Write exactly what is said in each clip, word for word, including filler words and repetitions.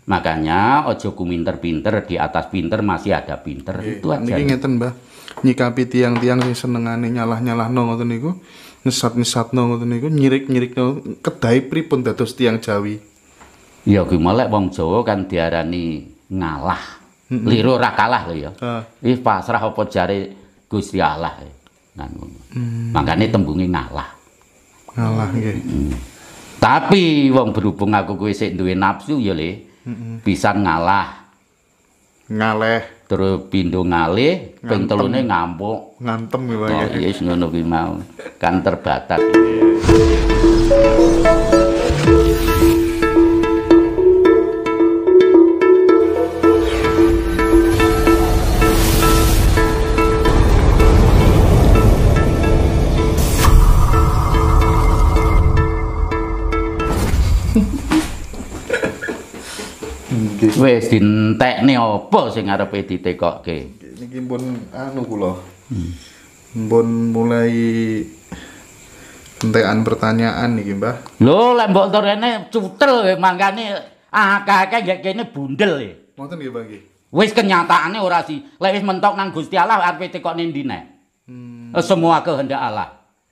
Makanya ojo kuminter-pinter, di atas pinter masih ada pinter. Nggih, itu aja. Niki ngeten, Mbah. Nyikapi tiang-tiang sing senengane nyalah-nyalahno ngoten niku, ngesat-ngesatno ngoten niku, nyirik-nyirikno kedai pripun dados tiang Jawi. Ya kuwi molek wong Jawa kan diarani ngalah. Mm-hmm. Liru ora kalah lho ya. Uh. Iki pasrah apa jare Gusti Allah. Kan ngono. Mm. Makane tembunge ngalah. Ngalah nggih. Mm. Tapi wong berhubung aku kowe sik duwe nafsu ya Le. Mm-hmm. Pisan ngalah. Ngaleh. Terus pindho ngalih, ping telune ngampuk. Ngantem ya, Pak. Oh, iya ngono kuwi mau. Kan terbatas. Wis dintekne apa sing arepe ditekokke? Niki pun anu kula. Hmm. Pun mulai entekan pertanyaan niki, Mbah. Lho, lek mbok torene cutel mangkane akeh-akeh gek kene bundel e. Ngoten nggih, Pak nggih. Wis kenyataane ora sih. Lek wis mentok nang Gusti Allah arepe tekokne ndi nek? Hmm. Semua kehendak Allah.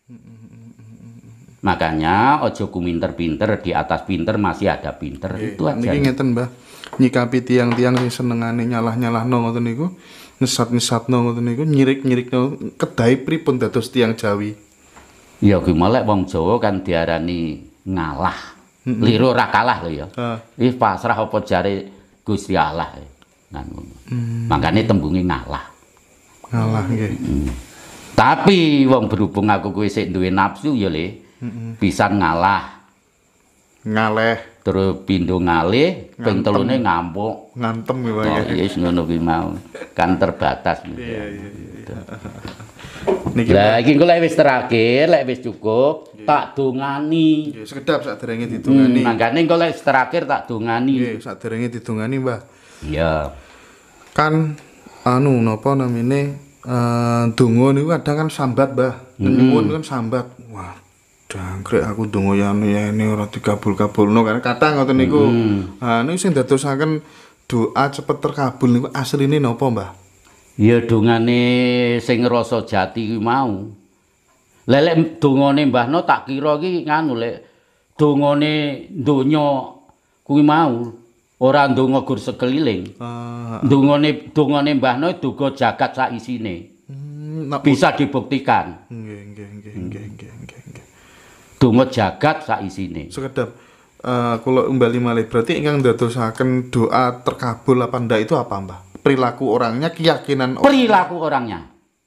Makanya ojo kuminter-pinter, di atas pinter masih ada pinter. Nggih, itu aja. Niki ngeten, Mbah. Nyikapi tiang-tiang sing senengane nyalah-nyalahno ngoten niku, ngesat-ngesatno ngoten niku, nyirik-nyirikno kedai pripun dados tiang Jawi. Ya kuwi molek wong Jawa kan diarani ngalah. Mm-hmm. Liru ora kalah lho ya. Uh. Iki pasrah apa jare Gusti Allah. Kan ngono. Mm. Makane tembunge ngalah. Ngalah nggih. Mm. Tapi wong berhubung aku kowe sik duwe nafsu ya Le. Mm-hmm. Pisan ngalah. Ngaleh. Terus pindho ngalih, ping telune ngampuk. Ngantem ya, Pak. Oh, iya ngono kuwi mau. Kan terbatas. Iya, iya, iya. Niki lah iki engko lek wis terakhir, lek wis cukup, yeah. Tak dongani. Nggih, sekedap sakderenge didongani. Hmm, mangkane engko lek terakhir tak dongani. Nggih, sakderenge didongani, Mbah. Iya. Kan anu napa namine eh donga niku kadang kan sambat, Mbah. Nyuwun kan sambat. Wah, jangkrik aku donga yani ora dikabul-kabulno kan kadang ngoten niku. Ha niku sing dadosaken doa cepet terkabul niku asline napa, Mbah? Ya dongane sing rasa jati kuwi mau. Lelek dongane Mbahno tak kira iki nganu lek dongane donya kuwi mau ora ndonga gur sekeliling. Uh, dongane dongane Mbahno duga jagat sak isine. Hmm, bisa dibuktikan. Nggih, nggih, nggih, nggih, nggih, nggih. Donga jagat sak isine. Sekedap uh, kula umbali malih berarti ingkang ndadosaken doa terkabul apa ndak itu apa, Mbah? Perilaku orangnya, keyakinan orang. Perilaku orangnya.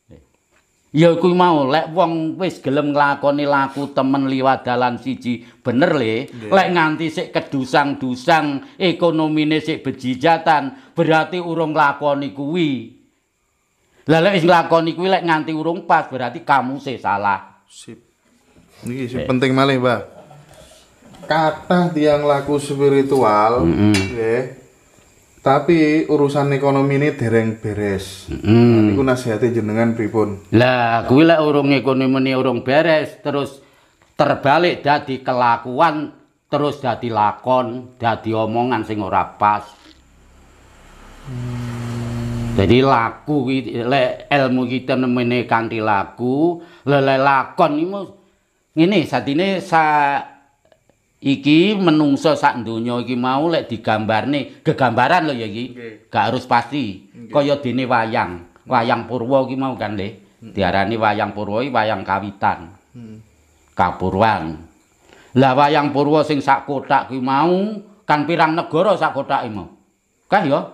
Ya kuwi mau lek wong wis gelem nglakoni laku temen liwat dalan siji bener Le. Yeah. Lek nganti sik kedusang-dusang ekonomine sik bejijatan berarti urung nglakoni kuwi. Lah lek wis nglakoni kuwi lek nganti urung pas berarti kamu sih salah. Sip. Niki sing penting malih, Mbah. Kathah tiyang laku spiritual, nggih. Mm-hmm. Tapi urusan ekonomi ini dereng beres. Mm. Niku nasihate jenengan pripun? Lah, kuwi lek urung ekonomi ini urung beres, terus terbalik dadi kelakuan, terus dadi lakon, dadi omongan sing ora pas. Hmm. Jadi laku lek ilmu kita nemene kanthi laku, lek lakon iku ngene sadine sa iki menungso sak donya iki mau lek digambarne gegambaran lho ya iki. Okay. Gak harus pasti. Okay. Kaya dene wayang. Wayang Purwa iki mau kan Le. Hmm. Diarani wayang Purwa iki wayang kawitan. Hmm. Kapurwan. Lah wayang Purwa sing sak kothak kuwi mau kan pirang negara sak kothake mau. Kah ya?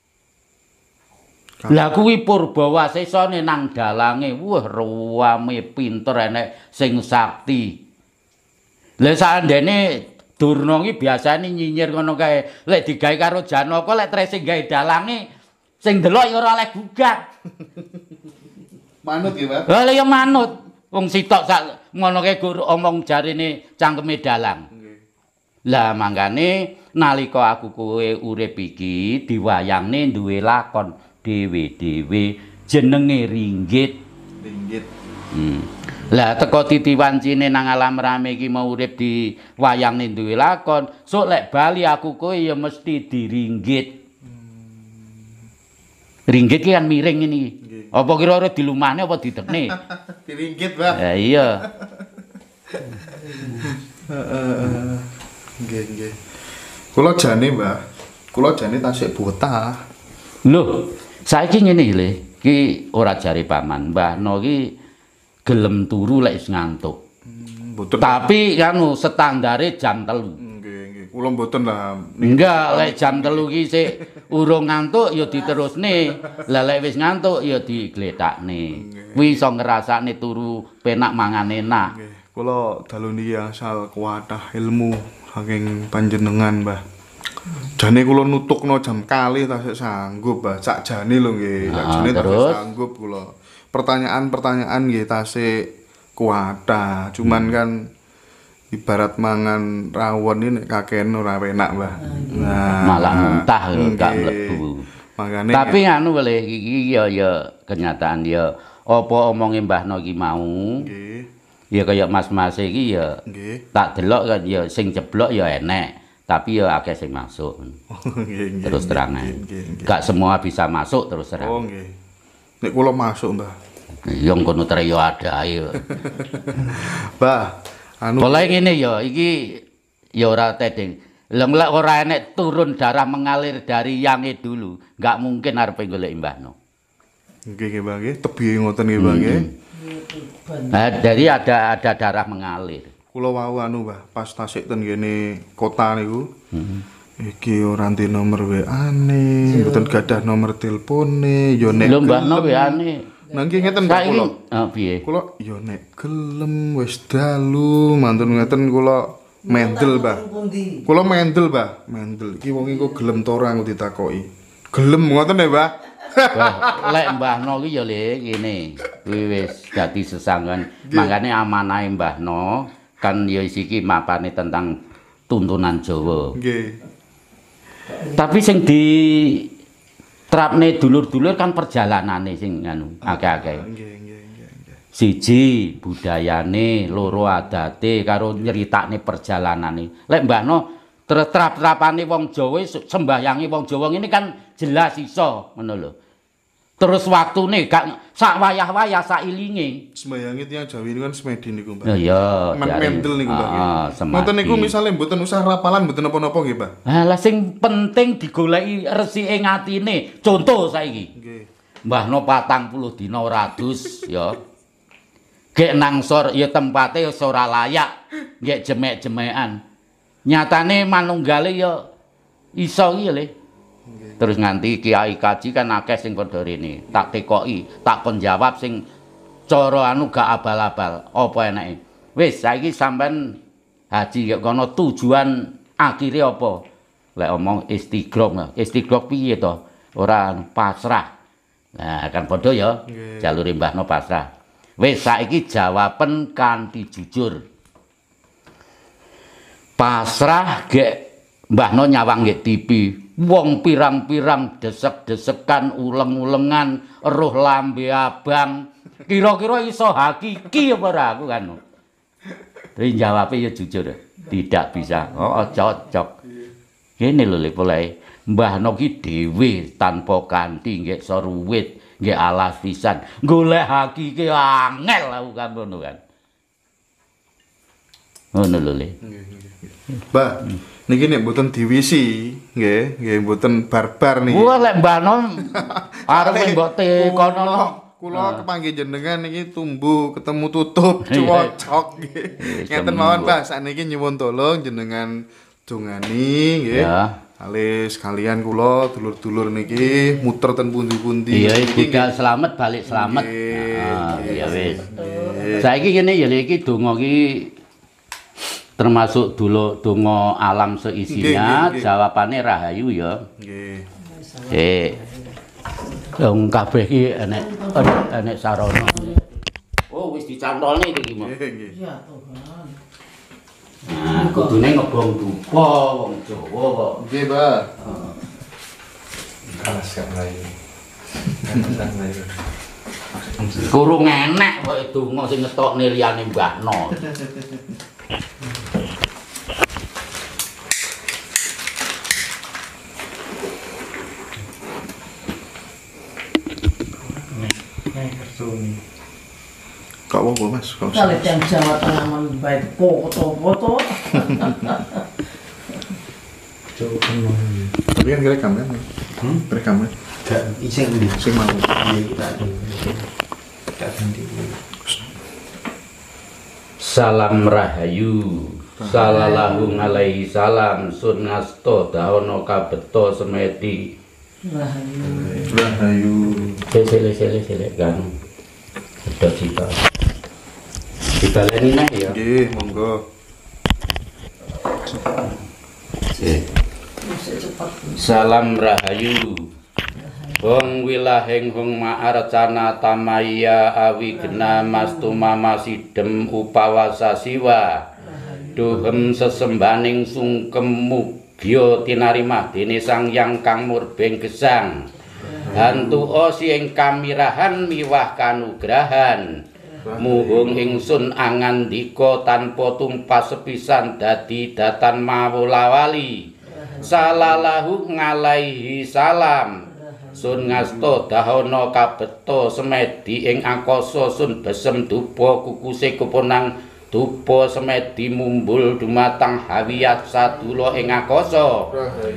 Lah kuwi Purbawasesane nang dalange. Wah ruwame pinter enek sing sakti. Lah sakandene Durna iki biasane nyinyir ngono kae. Lek digawe karo Janaka lek trese gawe dalange sing delok ya ora oleh gugat. Manut ya, Pak. Lah ya manut. Wong sitok sak ngono kae omong jarine cangkeme dalang. Okay. Lah mangkane nalika aku kowe urip iki diwayangne duwe lakon dhewe-dhewe jenenge Ringgit. Ringgit. Hmm. Lah teko titi wancine nang alam rame iki mau urip di wayangne duwe lakon, sok lek bali aku kowe ya mesti diringgit. Ringgit ki kan miring ini. Apa kira-kira dilumahne apa didekne? Diringgit, Mbah. Ya iya. Heeh. Nggih, nggih. Kula jane, Mbah. Kula jane tasik botah. Lho, saiki ngene lho, ki ora jare paman, Mbah No ki gelem turu lek wis ngantuk. Hmm, mboten. Tapi kanu standare jam telu. Nggih, nggih. Kula mboten lah. Enggak, lek jam telu ki sik urung ngantuk ya diterusne. Lah lek wis ngantuk ya digletakne. Kuwi iso ngrasakne turu penak mangan enak. Nggih. Kula dalu niki asal kuwatah ilmu saking panjenengan, Mbah. Jane kula nutukno jam kalih tasik sanggup, Mbah. Sakjane lho nggih, sakjane tasik sanggup kula. Pertanyaan-pertanyaan nggih tasik kuwatah. Cuman kan ibarat mangan rawon ini kakean ora enak, Mbah. Nah, malah muntah gak mlebu. Makane tapi anu boleh iki ya ya kenyataan ya apa omonge Mbah No ki mau. Nggih. Ya kaya mas-mas iki ya Nggih. tak delok kan ya sing jeblok ya enek, tapi ya akeh sing masuk. Nggih, nggih. Terus terang ae. Gak semua bisa masuk terus terang. Oh nggih. Nek kula masuk, Mbah. Ya ngono tere yo ada ae. Mbah, anu Pola ngene ya, iki ya ora tedeng. Leng lek ora enek turun darah mengalir dari yange dulu, enggak mungkin arepe golek Mbah No. nggih nggih, Mbah nggih. Tebihe ngoten nggih, Mbah nggih. Nah, jadi ada ada darah mengalir. Kula wau anu, Mbah, pas tasik ten kene kota niku. Iki ora ndek nomor W A-ne, mboten gadah nomor telepone, yo nek Lho Mbah No W A-ne. Nanging ngeten Mbah kula. Ah piye? Kula yo nek gelem wis dalu, mantun ngeten kula mendel, Mbah. Kula mendel, Mbah, mendel. Iki wong iku gelem ta ora aku ditakoki. Gelem ngoten ya, Mbah. Bah, lek Mbah No ki ya le ngene. Kuwi wis dadi sesanggan. Mangkane amanahe Mbah No kan ya iki mapane tentang tuntunan Jawa. Nggih. Tapi sing di trapne dulur-dulur kan perjalanane sing anu akeh-akeh. Nggih, nggih, nggih, nggih. Siji budayane, loro adate karo nyeritakne perjalanane. Lek Mbah No terus trap-trapane wong Jawa sembahyange wong Jawa ngene kan jelas iso ngono lho. Terus waktune gak sak wayah-wayah sak ilinge. Sembayange tiyang Jawi niku kan semedi niku, Mbah. Oh iya, Mendel niku, Mbah. Heeh, Ngoten niku misale mboten usah rapalan, mboten apa-apa nggih, Mbah. Lah sing penting digoleki resike ngatine. Contoh saiki. Nggih. Mbah No patang puluh dina ora adus ya. Gek nang sor ya tempate ya ora layak. Gek jemek-jemekan. Nyatane manunggale ya iso iki lho. Terus nganti kiai kaji kan akeh sing padha rene. Tak tekoki, tak kon jawab sing cara anu gak abal-abal. Apa enake? Wis saiki sampean haji kok kono tujuan akhire apa? Lek omong istiqroh, istiqroh piye to? Ora pasrah. Nah, kan padha ya jalure Mbah No pasrah. Wis saiki jawaben kanthi jujur. Pasrah gek Mbah No nyawang nggih T V. Wong pirang-pirang desek-desekan, uleng-ulengan, roh lambe abang. Kira-kira iso hakiki apa ora aku kan. Tapi jawabnya ya jujur. Tidak bisa. Oh, cocok. Gini lho le polahe. Mbah No ki dhewe tanpa kanthi nggih iso ruwit, nggih alas pisan. Golek hakiki angel aku kan ngono kan. Ngono lho le. Mbah, niki nek mboten diwisi, nggih, nggih mboten barbar niki. Wah lek Mbah No arep mbok tekono. Kula kepanggih jenengan niki tumbuh ketemu tutup cuwocok nggih. Ngeten mawon, Mbah, sakniki nyuwun tolong jenengan dongani nggih. Ya. Alis kalian kula dulur-dulur niki muter ten pundi-pundi. Iya, budal selamat balik selamat. Nah, iya wis. Saiki kene ya iki donga iki termasuk dulu donga alam seisinya, jawabannya rahayu ya. Nggih. Eh. Wong kabeh iki enek enek sarana. Oh, wis dicantolne iki mah. Nggih. Iya, Tuhan. Nah, kudune ngebong dupa wong Jawa kok. Nggih, Mbah. Heeh. Kalas gak mlayu. Nang mlayu. Kurung enek kok donga sing ngetokne liyane Mbah No. Kok apa Mas? Kok Kalau yang Jawa Tengah membaik foto-foto. tapi kan rekam kan? Hmm? Rekam kan? Gak iseng ndi? Sing mau. Iya kita gak ganti. Salam rahayu. Salallahu alaihi salam sun ngasto dahono kabeto semedi. Rahayu. Rahayu. Sele sele sele kan. Sudah cita. Dibaleni neh ya. Nggih, monggo. Eh. Salam rahayu. Wong wilahing hong ma'arcana tamaya awi gena mastuma masidem upawasa siwa. Duhem sesembaning sungkem mugya tinarimah dene Sang Hyang Kang Murbeng Gesang. Hantu osi ing kamirahan miwah kanugrahan. Muhung ingsun angandika tanpa tumpas sepisan dadi datan mawolawali. Salalahu ngalaihi salam. Sun ngasta dahana kabeto semedi ing akasa sun besem dupa kukuse keponang dupa semedi mumbul dumatang hawiyat sadula ing akasa.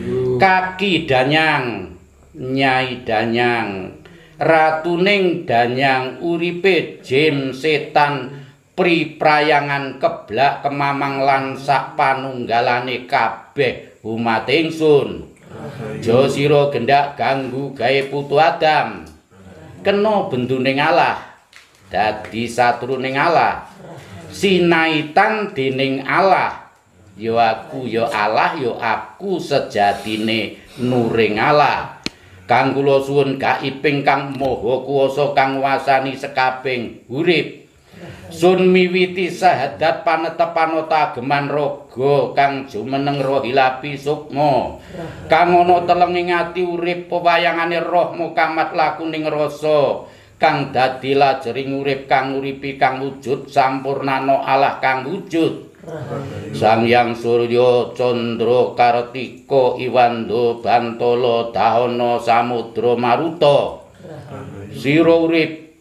Kaki danyang Nyai Danyang ratuning danyang uripe jim setan priprayangan keblak kemamang lan sak panunggalane kabeh umat ingsun. Jo sira gendak ganggu gawe putu Adam. Kena benduning Allah. Dadi satruning Allah. Sinaitan dening Allah. Ya aku ya Allah ya aku sejatine nuring Allah. Kang kula suwun kaiping Kang Maha Kuwasa kang wasani sekabing urip. Sun miwiti sahadat panetepan tageman raga kang jumeneng rohilapi sukma. Kang ana teleng ing ati urip pewayangane roh mukamat lakuning rasa. Kang dadi lajering urip kang uripi kang wujud sampurnana Allah kang wujud. Sang Hyang Surya Candra Kartika Iwanda Bantala Dahana Samudra Maruta. Sira urip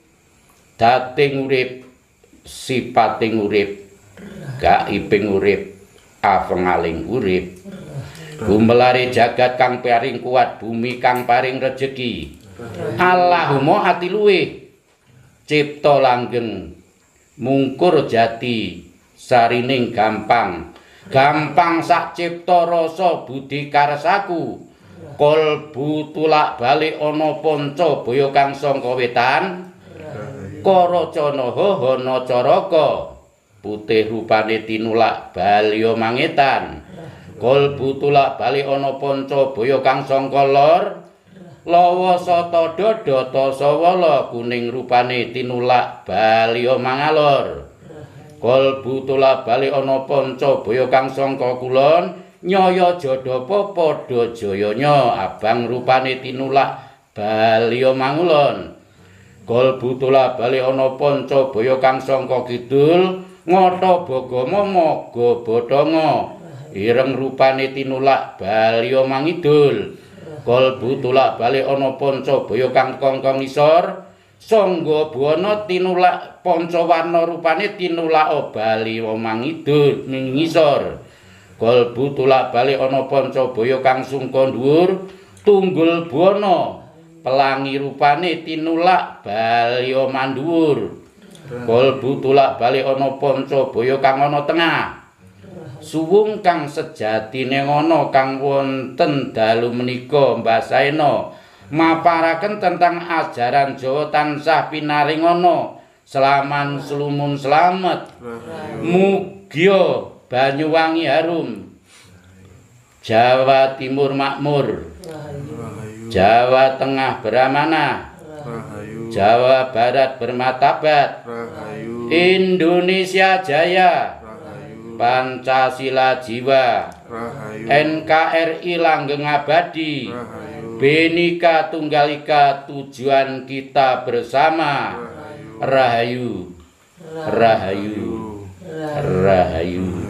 dating urip sipating urip gaiping urip awengaling urip gumelare jagat kang paring kuat bumi kang paring rejeki. Allahumma ati luwih cipta langgeng mungkur jati sarining gampang gampang sak cipta rasa budi karsaku kolbu tulak balik ana panca baya kang sangka wetan karacana hana caraka putih rupane tinulak balya mangetan kolbu tulak balik ana panca baya kang sangka lor lawa sata dada tasawala kuning rupane tinulak balya mangalor. Kolbu tulak balik ana panca baya kang sangka kulon nyaya jadapa padha jayanya abang rupane tinulak balya mangulon. Kolbu tulak balik ana panca baya kang sangka kidul ngata bagama maga bathanga ireng rupane tinulak balya mangidul. Kolbu tulak balik ana panca baya kang kongkong isor sangga buana tinulak pancawarna rupane tinulak bali mangidul ning ngisor. Kolbu tulak balik ana panca baya kang sungka dhuwur tunggul buana pelangi rupane tinulak bali mandhuwur. Kolbu tulak balik ana panca baya kang ana tengah suwung kang sejatine ana kang wonten dalu menika mbasana maparaken tentang ajaran Jawa tansah pinaringana selaman selumun selamet mugya Banyuwangi harum Jawa Timur makmur Jawa Tengah beramanah Jawa Barat bermartabat Indonesia jaya Pancasila jiwa N K R I langgeng abadi Bhinneka Tunggal Ika tujuan kita bersama. Rahayu. Rahayu. Rahayu.